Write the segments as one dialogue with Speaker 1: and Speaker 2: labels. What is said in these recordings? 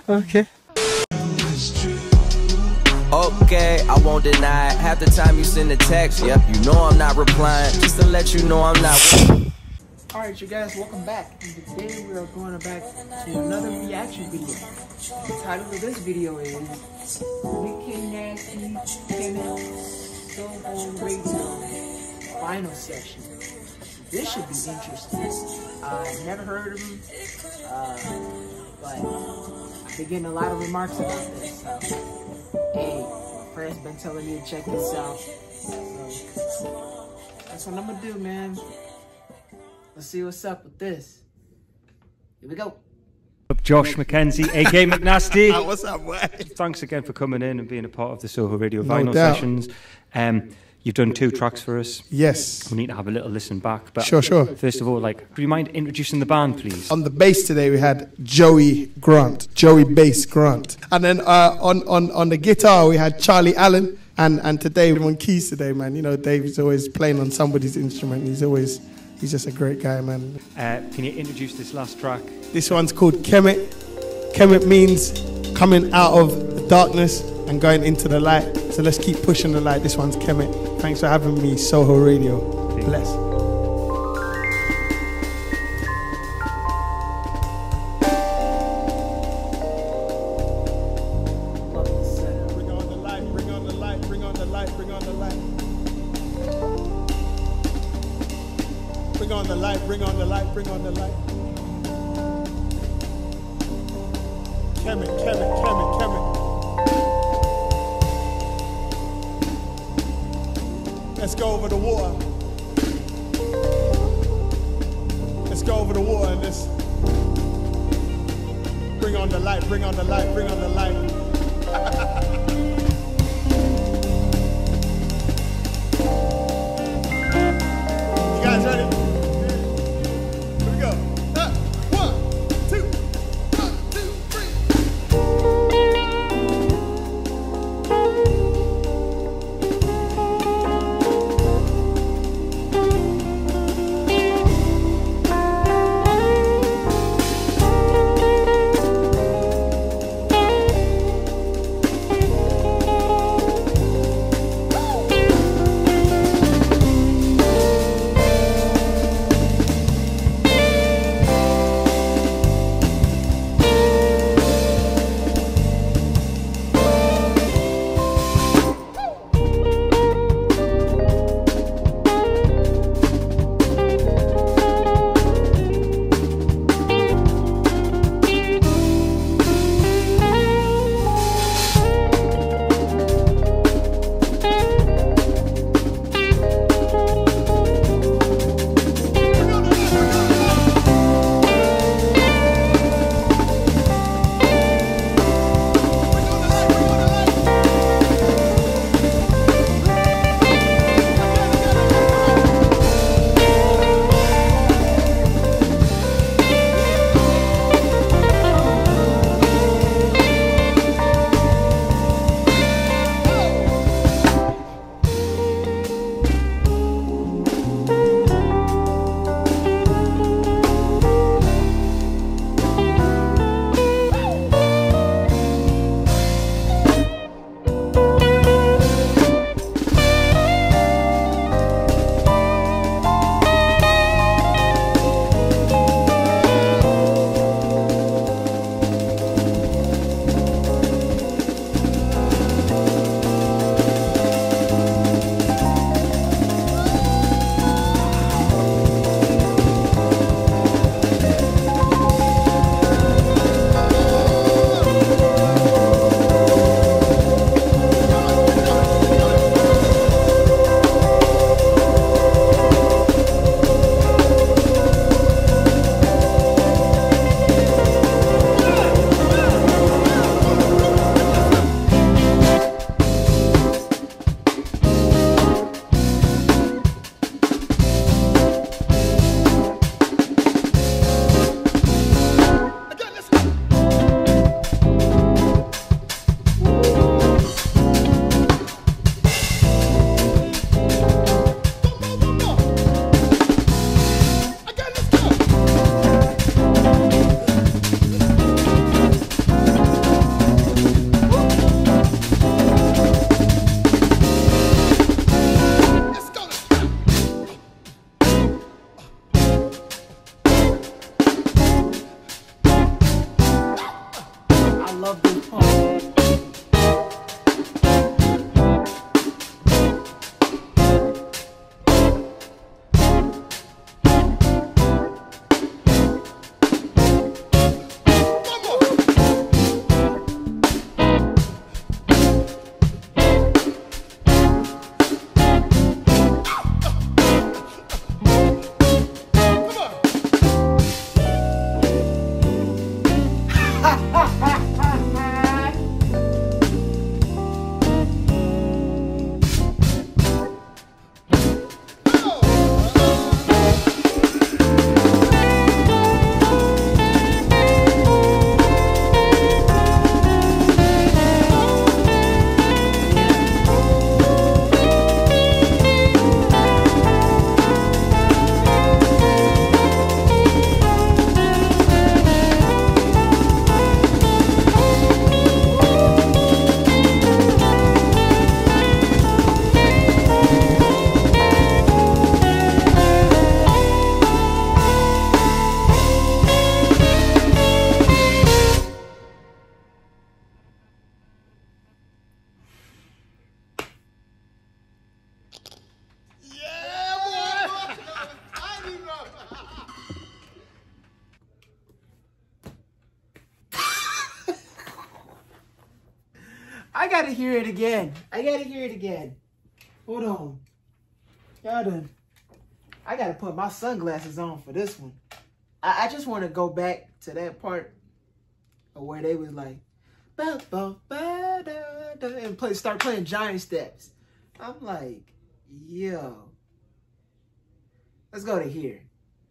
Speaker 1: Okay.
Speaker 2: Okay, I won't deny it. Half the time you send a text, yep, you know I'm not replying. Just to let you know I'm not.
Speaker 1: Alright, you guys, welcome back. And today we are going back to another reaction video. The title of this video is Nick Nasty Kemet Soho Radio Final Session. This should be interesting. I've never heard of him, but I've been getting a lot of remarks about this. So, hey, my friend's been telling me to check this out. So, that's what I'm gonna do, man. Let's see what's up with this. Here we go.
Speaker 3: Josh McKenzie, aka McNasty.
Speaker 4: What's up, boy?
Speaker 3: Thanks again for coming in and being a part of the Soho Radio
Speaker 4: No
Speaker 3: Vinyl
Speaker 4: doubt.
Speaker 3: Sessions. You've done 2 tracks for us.
Speaker 4: Yes.
Speaker 3: We need to have a little listen back. But
Speaker 4: Sure.
Speaker 3: First of all, do you mind introducing the band, please?
Speaker 4: On the bass today, we had Joey Bass Grant. And then on the guitar, we had Charlie Allen. And today, we're on keys today, man. You know, Dave's always playing on somebody's instrument. He's just a great guy, man.
Speaker 3: Can you introduce this last track?
Speaker 4: This one's called Kemet. Kemet means coming out of the darkness and going into the light. So let's keep pushing the light. This one's Kemet. Thanks for having me, Soho Radio. Bless. Bring on the light, bring on the light, bring on the light, bring on the light. Bring on the light, bring on the light, bring on the light. Kemet. Let's go over the water. Let's go over the water and let's bring on the light, bring on the light, bring on the light. You guys ready? Here we go. 1, 2, 1, 2, 3.
Speaker 1: I gotta hear it again. Hold on. Y'all done. I gotta put my sunglasses on for this one. I just want to go back to that part of where they was like, ba, ba, ba, da, da, and start playing giant steps. I'm like, yo. Let's go to here.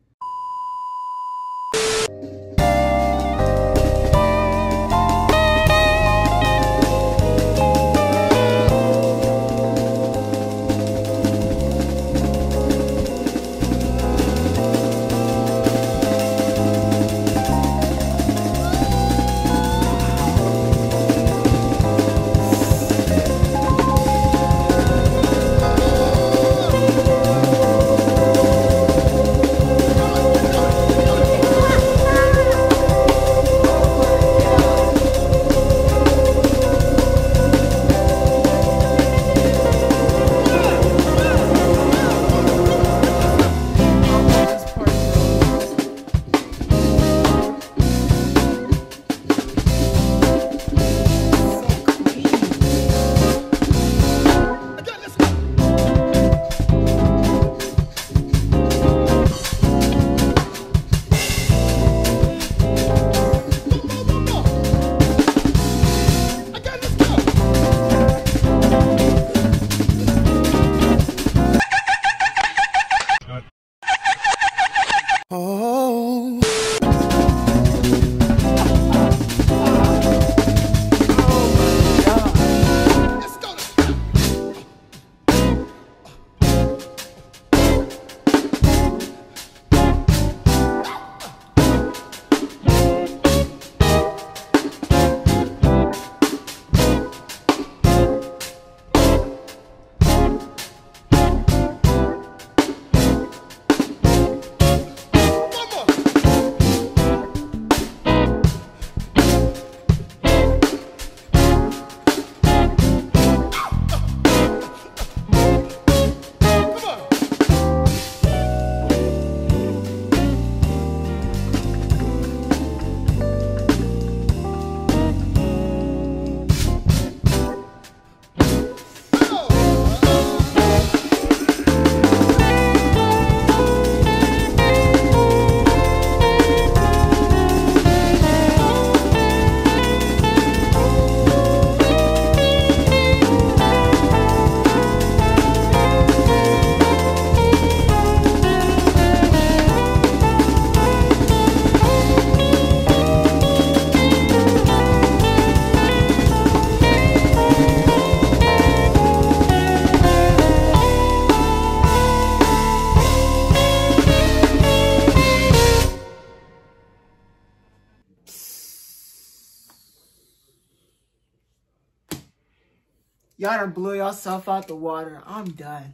Speaker 1: Y'all done blew yourself out the water. I'm done.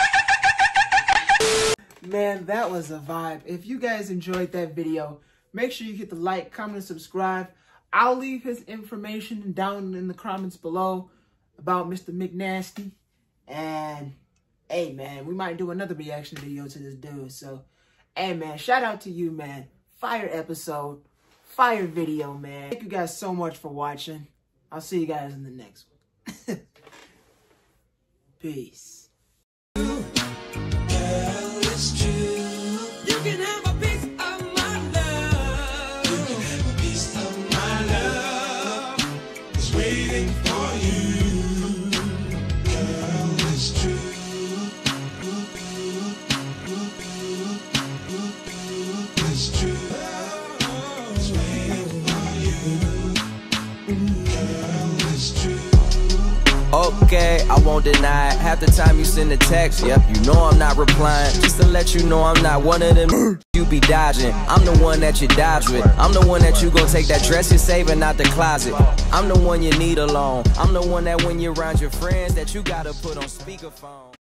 Speaker 1: Man, that was a vibe. If you guys enjoyed that video, make sure you hit the like, comment, and subscribe. I'll leave his information down in the comments below about Mr. McNasty. And, hey, man, we might do another reaction video to this dude. So, hey, man, shout out to you, man. Fire episode. Fire video, man. Thank you guys so much for watching. I'll see you guys in the next one. Peace.
Speaker 5: Girl, it's true. You can have a piece of my love. You can have a piece of my love. It's waiting for you. Girl, it's true. It's true. It's waiting for you. Girl, it's true.
Speaker 2: Okay, I won't deny it. Half the time you send a text, yep, you know I'm not replying. Just to let you know I'm not one of them you be dodging. I'm the one that you dodge with. I'm the one that you gon' take that dress you're saving out the closet. I'm the one you need alone. I'm the one that when you're around your friends that you gotta put on speakerphone.